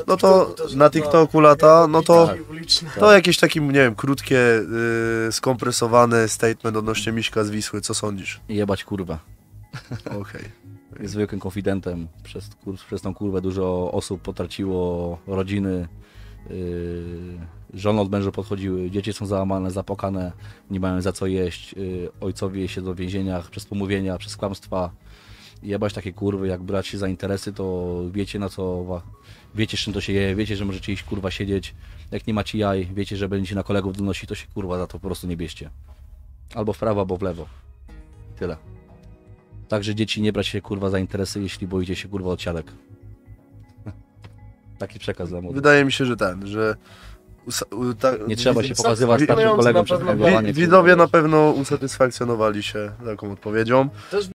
no to na TikToku lata, no to, Tak. to jakieś takie, nie wiem, krótkie, skompresowane statement odnośnie Miśka z Wisły, co sądzisz? Jebać kurwę. Okej. Jest zwykłym konfidentem. Przez tą kurwę dużo osób potraciło rodziny. Żony od męża podchodziły, dzieci są załamane, zapłakane, nie mają za co jeść. Ojcowie siedzą w więzieniach przez pomówienia, przez kłamstwa. Jebać takie kurwy, jak brać się za interesy, to wiecie na co, wiecie z czym to się je, wiecie, że możecie iść kurwa siedzieć. Jak nie macie jaj, wiecie, że będziecie na kolegów donosić, to się kurwa za to po prostu nie bierzcie. Albo w prawo, albo w lewo. Tyle. Także dzieci, nie brać się kurwa za interesy, jeśli boicie się kurwa od siadek. Taki przekaz dla młodych. Wydaje mi się, że że Nie trzeba się pokazywać starszym kolegom przed kamerowaniem. widzowie na pewno usatysfakcjonowali się taką odpowiedzią.